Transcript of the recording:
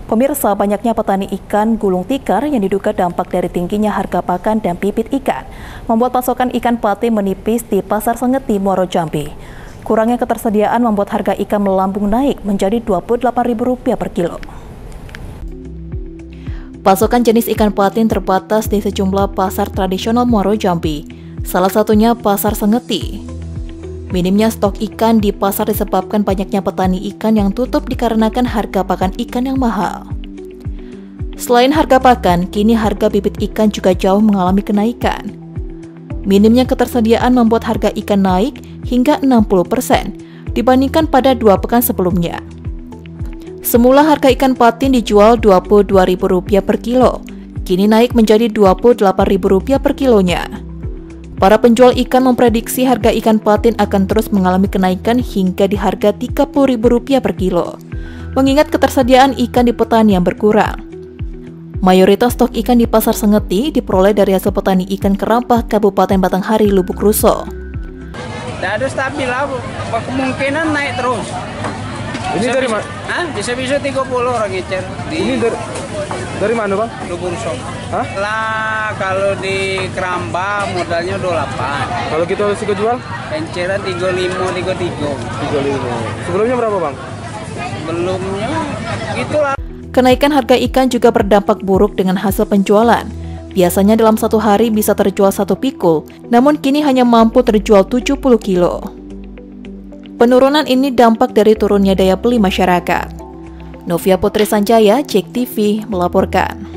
Pemirsa, banyaknya petani ikan gulung tikar yang diduga dampak dari tingginya harga pakan dan bibit ikan membuat pasokan ikan patin menipis di Pasar Sengeti, Muaro Jambi. Kurangnya ketersediaan membuat harga ikan melambung naik menjadi Rp28.000 per kilo. Pasokan jenis ikan patin terbatas di sejumlah pasar tradisional Muaro Jambi, salah satunya Pasar Sengeti. Minimnya stok ikan di pasar disebabkan banyaknya petani ikan yang tutup dikarenakan harga pakan ikan yang mahal. Selain harga pakan, kini harga bibit ikan juga jauh mengalami kenaikan. Minimnya ketersediaan membuat harga ikan naik hingga 60% dibandingkan pada 2 pekan sebelumnya. Semula harga ikan patin dijual Rp22.000 per kilo, kini naik menjadi Rp28.000 per kilonya. Para penjual ikan memprediksi harga ikan patin akan terus mengalami kenaikan hingga di harga Rp30.000 per kilo, mengingat ketersediaan ikan di petani yang berkurang. Mayoritas stok ikan di Pasar Sengeti diperoleh dari hasil petani ikan Kerampah, Kabupaten Batanghari, Lubuk Ruso. Tidak ada stabil lah, kemungkinan naik terus. Ini dari mana? Bisa 30 orang ngecer. Ini dari mana, Bang? Lubuk Ruso. Hah? Lah kalau di Keramba modalnya 28. Kalau kita harus jual? Enceran 35, 33. 35. Sebelumnya berapa, Bang? Sebelumnya itulah. Kenaikan harga ikan juga berdampak buruk dengan hasil penjualan. Biasanya dalam satu hari bisa terjual 1 pikul, namun kini hanya mampu terjual 70 kilo. Penurunan ini dampak dari turunnya daya beli masyarakat. Novia Putri Sanjaya, JEK TV, melaporkan.